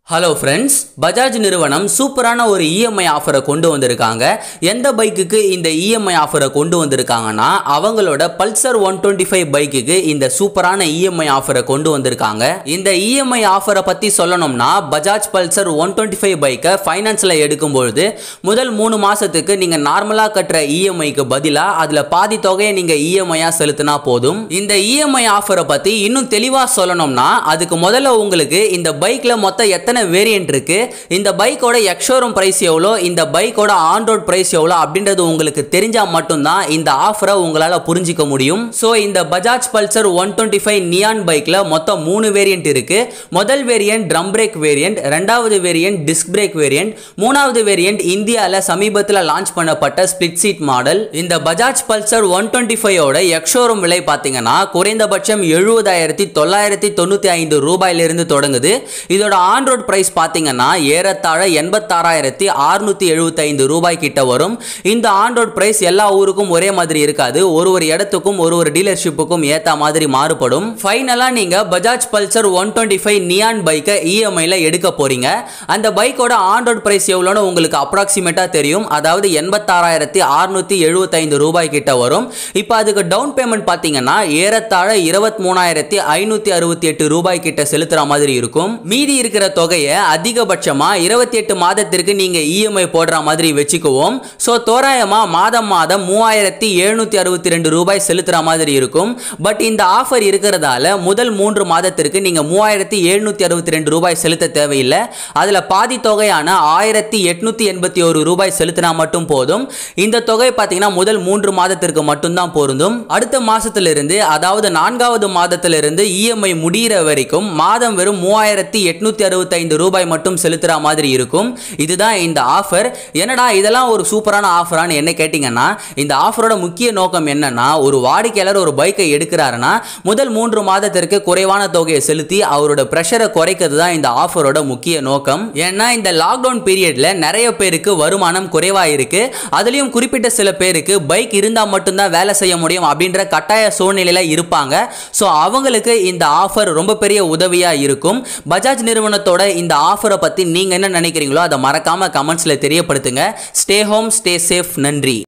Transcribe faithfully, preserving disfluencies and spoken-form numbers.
Hello friends, Bajaj நிறுவனம் சூப்பரான ஒரு இஎம்ஐ ஆஃபரை கொண்டு வந்திருக்காங்க. எந்த பைக்குக்கு இந்த இஎம்ஐ ஆஃபரை கொண்டு வந்திருக்காங்கன்னா, அவங்களோட பல்சர் ஒன் டுவெண்ட்டி ஃபைவ் பைக்குக்கு இந்த சூப்பரான இஎம்ஐ ஆஃபரை கொண்டு வந்திருக்காங்க. இந்த இஎம்ஐ ஆஃபரை பற்றி சொல்லணும்னா, Bajaj Pulsar one twenty five பைக்கை ஃபைனான்ஸில் எடுக்கும்பொழுது முதல் மூணு மாதத்துக்கு நீங்கள் நார்மலாக கட்டுற இஎம்ஐக்கு பதிலாக அதில் பாதி தொகையை நீங்கள் இஎம்ஐயாக செலுத்தினா போதும். இந்த இஎம்ஐ ஆஃபரை பற்றி இன்னும் தெளிவாக சொல்லணும்னா, அதுக்கு முதல்ல உங்களுக்கு இந்த பைக்கில் மொத்தம் எத்தனை வேரியன்ட் இருக்கு, இந்த பைக்கோட எக்ஸ்ஷோரூம் பிரைஸ் எவ்வளோ, இந்த பைக்கோட ஆன் ரோட் பிரைஸ் எவ்வளோ அப்படின்றது உங்களுக்கு தெரிஞ்சா மட்டும்தான் இந்த ஆஃபரை உங்களால் புரிஞ்சிக்க முடியும். ஸோ இந்த Bajaj Pulsar one twenty five neon பைக்கில் மொத்தம் மூணு வேரியன்ட் இருக்கு. முதல் வேரியன்ட் ட்ரம் பிரேக் வேரியன்ட், ரெண்டாவது வேரியன்ட் டிஸ்க் பிரேக் வேரியன்ட், மூணாவது வேரியன்ட் இந்தியாவில் சமீபத்தில் லான்ச் பண்ணப்பட்ட ஸ்பிளிட் சீட் மாடல். இந்த Bajaj Pulsar one twenty five ஓட எக்ஸ்ஷோரூம் விலை பார்த்தீங்கன்னா குறைந்தபட்சம் எழுபதாயிரத்தி தொள்ளாயிரத்தி தொண்ணூற்றி ஐந்து ரூபாயிலிருந்து தொடங்குது. இதோட ஆன் ரோட் பிரைஸ் பாத்தீங்கன்னா ஏறத்தாழ எண்பத்தாறாயிரத்தி அறுநூத்தி எழுபத்தி ஐந்து ரூபாய் கிட்ட வரும். இந்த ஆன் ரோட் பிரைஸ் எல்லா ஊருக்கும் ஒரே மாதிரி இருக்காது. ஒரு ஒரு இடத்துக்கும் ஒரு ஒரு டீலர்ஷிப்புக்கும் ஏத்த மாதிரி மாறுபடும். ஃபைனலா நீங்க Bajaj Pulsar one twenty five neon பைக்கை இஎம்ஐல எடுக்க போறீங்க. அந்த பைக்கோட ஆன் ரோட் பிரைஸ் எவ்வளோன்னு உங்களுக்கு அப்ராக்சிமேட்டா தெரியும். அதாவது எண்பத்தாறாயிரத்தி அறுநூத்தி எழுபத்தி ஐந்து ரூபாய் கிட்ட வரும். இப்போ அதுக்கு டவுன் பேமெண்ட் பாத்தீங்கன்னா ஏறத்தாழ இருபத்தி மூணாயிரத்தி ஐநூத்தி அறுபத்தி எட்டு ரூபாய் கிட்ட செலுத்துற மாதிரி இருக்கும். மீதி இருக்கிற தொகையை அதிகபட்சமா இருபத்தி எட்டு மாதத்திற்கு நீங்க இஎம்ஐ போடுற மாதிரி வச்சுக்குவோம். சோ தோராயமா மாதம் மாதம் மூவாயிரத்தி எழுநூத்தி அறுபத்தி ரெண்டு ரூபாய் செலுத்துற மாதிரி இருக்கும். பட் இந்த ஆஃபர் இருக்கிறதால முதல் மூன்று மாதத்திற்கு நீங்க மூவாயிரத்தி எழுநூத்தி அறுபத்தி ரெண்டு ரூபாய் செலுத்த தேவையில்லை. அதுல பாதி தொகையான ஆயிரத்தி எட்நூத்தி எண்பத்தி ஒரு ரூபாய் செலுத்தினா மட்டும் போதும். இந்த தொகை பார்த்தீங்கன்னா முதல் மூன்று மாதத்திற்கு மட்டும்தான் பொருந்தும். அடுத்த மாசத்திலிருந்து அதாவது நான்காவது மாதத்திலிருந்து இஎம்ஐ முடிகிற வரைக்கும் மாதம் வெறும் மூவாயிரத்தி எட்நூத்தி அறுபத்தி ஐந்து ரூபாய் மட்டும் செலுத்துற மாதிரி இருக்கும். இதுதான் இந்த ஆஃபர். என்னடா இதெல்லாம் ஒரு சூப்பரான ஆஃபரான்னு என்ன கேட்டீங்கன்னா, இந்த ஆஃபரோட முக்கிய நோக்கம் என்னன்னா, ஒரு வாடிக்கையாளர் ஒரு பைக்கை எடுக்கிறாருன்னா முதல் மூன்று மாதத்திற்கு குறைவான தொகையை செலுத்தி அவரோட பிரஷரை குறைக்கிறது தான் இந்த ஆஃபரோட முக்கிய நோக்கம். ஏன்னா இந்த லாக்டவுன் பீரியட்ல நிறைய பேருக்கு வருமானம் குறைவா இருக்கு. அதுலயும் குறிப்பிட்ட சில பேருக்கு பைக் இருந்தா மட்டும்தான் வேலை செய்ய முடியும் அப்படின்ற கட்டாய சூழ்நிலையில இருப்பாங்க. ஸோ அவங்களுக்கு இந்த ஆஃபர் ரொம்ப பெரிய உதவியா இருக்கும். பஜாஜ் நிறுவனத்தோட இந்த ஆஃபரை பத்தி நீங்க என்ன நினைக்கிறீங்களோ அதை மறக்காம கமெண்ட்ஸ்ல தெரியப்படுத்துங்க. Stay home, stay safe. நன்றி.